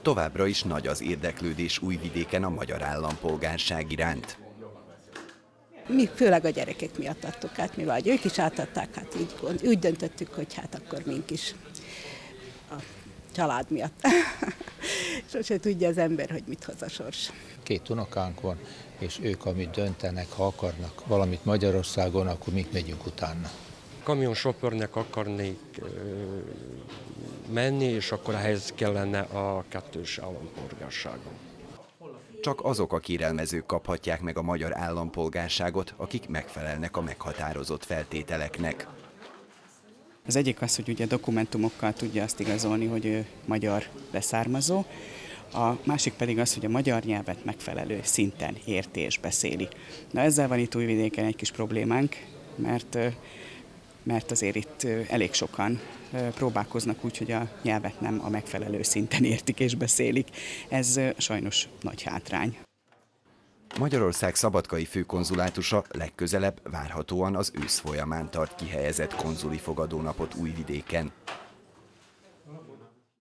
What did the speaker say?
Továbbra is nagy az érdeklődés Újvidéken a magyar állampolgárság iránt. Mi főleg a gyerekek miatt adtuk át, mivel ők is átadták, hát úgy döntöttük, hogy hát akkor mink is a család miatt. Sose tudja az ember, hogy mit hoz a sors. 2 unokánk van, és ők, amit döntenek, ha akarnak valamit Magyarországon, akkor mi megyünk utána. Kamionsofőrnek akarnék menni, és akkor ehhez kellene a 2-s állampolgárságom. Csak azok a kérelmezők kaphatják meg a magyar állampolgárságot, akik megfelelnek a meghatározott feltételeknek. Az egyik az, hogy ugye dokumentumokkal tudja azt igazolni, hogy ő magyar leszármazó. A másik pedig az, hogy a magyar nyelvet megfelelő szinten érti és beszéli. Na ezzel van itt Újvidéken egy kis problémánk, mert azért itt elég sokan próbálkoznak úgy, hogy a nyelvet nem a megfelelő szinten értik és beszélik. Ez sajnos nagy hátrány. Magyarország szabadkai főkonzulátusa legközelebb várhatóan az ősz folyamán tart kihelyezett konzuli fogadónapot Újvidéken.